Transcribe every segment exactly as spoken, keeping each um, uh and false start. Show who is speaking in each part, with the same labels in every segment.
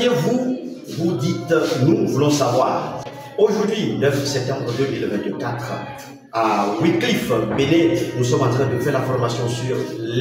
Speaker 1: c'est-à-dire vous, vous dites, nous voulons savoir. Aujourd'hui, neuf septembre deux mille vingt-quatre, à Wycliffe, Bénin, nous sommes en train de faire la formation sur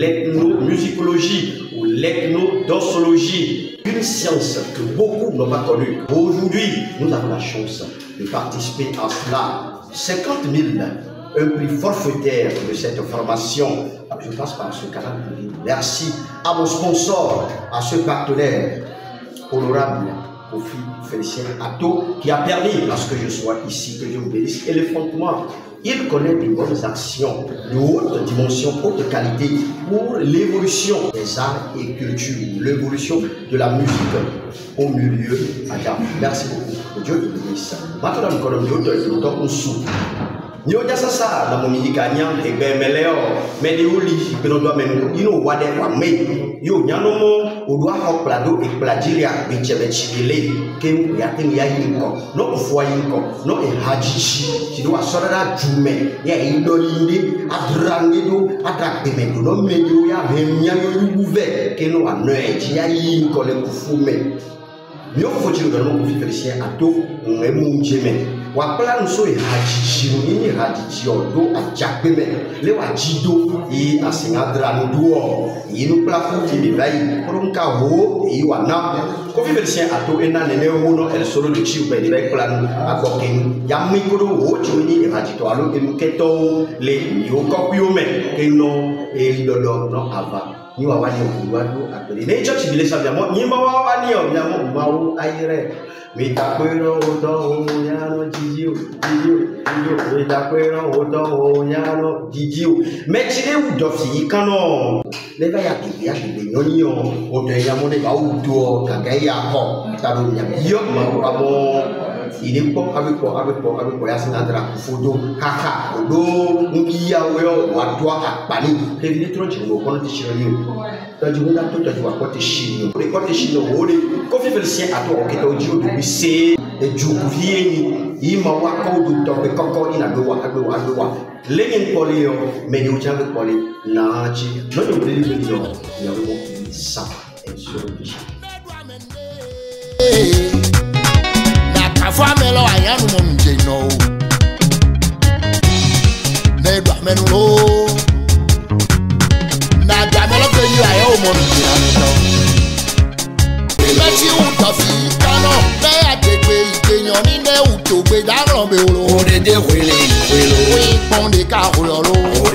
Speaker 1: l'ethnomusicologie ou l'ethnodossologie, une science que beaucoup n'ont pas connue. Aujourd'hui, nous avons la chance de participer à cela. cinquante mille, un prix forfaitaire de cette formation. Je passe par ce canal. Merci à mon sponsor, à ce partenaire honorable, Kofi Félicien Atto, qui a permis à ce que je sois ici, que je vous bénisse éléphantement. Il connaît de bonnes actions de haute dimension, haute qualité pour l'évolution des arts et cultures, l'évolution de la musique au milieu à Ghana. Merci beaucoup. Que Dieu vous bénisse. Maintenant, nous connaissons d'autres temps où sous. Nous avons ça dans mon musique à Nyan, et bien, mais là, mais les olis, mais on doit même, il nous voit des fois, mais, yo, Nyanomo, on doit avoir plado et pladiria, mais tu avais chibélé, que nous y a un yaïnko, non, on voit yinko, non, un hadjichi, tu dois sortir à Djoume, il y a une dolinde, à Drangedo, à Drakemendo, non, mais il y a un yaïnko ouvert, que nous avons un yaïnko, les koufoume. Nous avons fait un peu de Félicien Atto, on est mon Djemé. Wapala nso e hajiji ni hajiji odo ajakpeme le wajido e asingadra nduo e no plafu ti mi vai kronka ho e wana Kofi Félicien Atto ena nene ho no el solo de chi be vai plan akoken ya mikoro ho chuni e hajito alo e muketo le yo kopio me ke no e dodo no ava ni wa wani o wadu akere ne church bile sabiamo ni ma wa wani o biamo mawo ayire. We takwero odo yano jijiu jijiu jijiu we takwero odo yano jijiu mechile udofi kano leva ya bibi ya bibi nyoni o odo yamo de ba udo kagaya ko taro nya yo ma amo ile ko abiko abiko abiko ya sinadra fodo kaka odo ngiya we watwa akpani kevile tronchi ngo kono tishiro tajuna to tajwa ko tishiro ko ko tishiro wole Kofi Félicien Atto oketa odio de bise e jukuvieni ima wako do to be koko ina do wa do wa do wa lengen polio me ni uchange poli na chi no yo beli beli yo ya wo sa e so bishi na kafa melo ayanu mo nje no ne do amenu lo na da melo pe ni ayo mo nje no Let's you toffee, cano, they are the way they are in the to be down on the road. They will, we pon the car,